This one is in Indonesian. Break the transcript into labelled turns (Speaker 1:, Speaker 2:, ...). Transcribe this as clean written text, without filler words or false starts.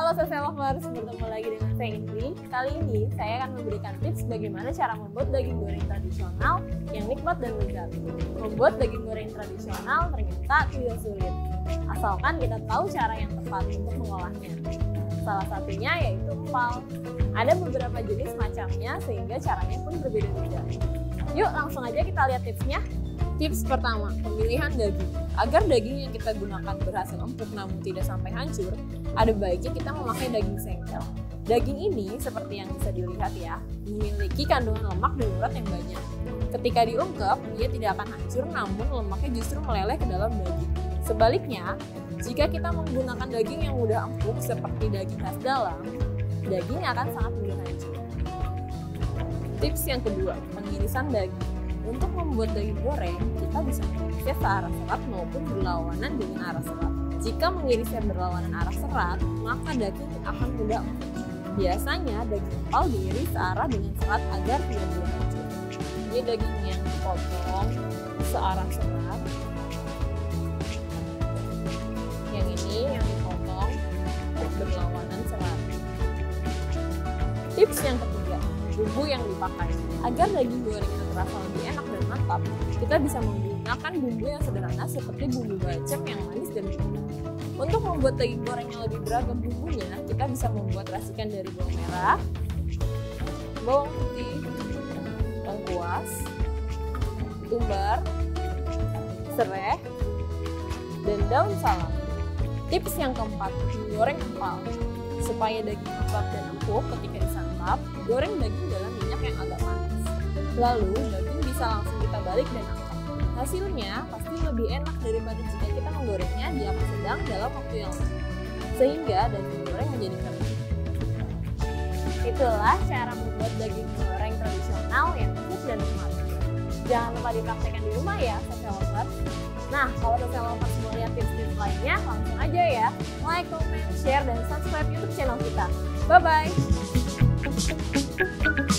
Speaker 1: Halo Sese Lovers, bertemu lagi dengan saya Indri. Kali ini saya akan memberikan tips bagaimana cara membuat daging goreng tradisional yang nikmat dan lezat. Membuat daging goreng tradisional ternyata tidak sulit, asalkan kita tahu cara yang tepat untuk mengolahnya. Salah satunya yaitu empal. Ada beberapa jenis macamnya sehingga caranya pun berbeda-beda. Yuk langsung aja kita lihat tipsnya. Tips pertama, pemilihan daging. Agar daging yang kita gunakan berhasil empuk namun tidak sampai hancur, ada baiknya kita memakai daging sengkel. Daging ini, seperti yang bisa dilihat ya, memiliki kandungan lemak dan urat yang banyak. Ketika diungkep, dia tidak akan hancur namun lemaknya justru meleleh ke dalam daging. Sebaliknya, jika kita menggunakan daging yang mudah empuk seperti daging khas dalam, daging akan sangat mudah hancur. Tips yang kedua, pengirisan daging. Untuk membuat daging goreng, kita bisa mengirisnya searah serat maupun berlawanan dengan arah serat. Jika mengirisnya berlawanan arah serat, maka daging akan mudah empuk. Biasanya daging empal diiris searah dengan serat agar tidak mudah hancur. Ini daging yang dipotong searah serat. Yang ini yang dipotong berlawanan serat. Tips yang ketiga, bumbu yang dipakai. Agar daging gorengnya terasa lebih enak dan mantap, kita bisa menggunakan bumbu yang sederhana seperti bumbu bacem yang manis dan pedas. Untuk membuat daging goreng yang lebih beragam bumbunya, kita bisa membuat racikan dari bawang merah, bawang putih, lengkuas, tumbar, serai, dan daun salam. Tips yang keempat, menggoreng empal. Supaya daging lembut dan empuk ketika disantap, goreng daging dalam minyak yang agak panas. Lalu daging bisa langsung kita balik dan angkat. Hasilnya pasti lebih enak daripada jika kita menggorengnya di api sedang dalam waktu yang lama, sehingga daging goreng menjadi kering. Itulah cara membuat daging goreng tradisional yang empuk dan nikmat. Jangan lupa dipraktekkan di rumah ya, Sese Lovers. Nah, kalau Sese Lovers mau lihat tips-tips lainnya, langsung aja ya like, comment, share, dan subscribe YouTube channel kita. Bye-bye!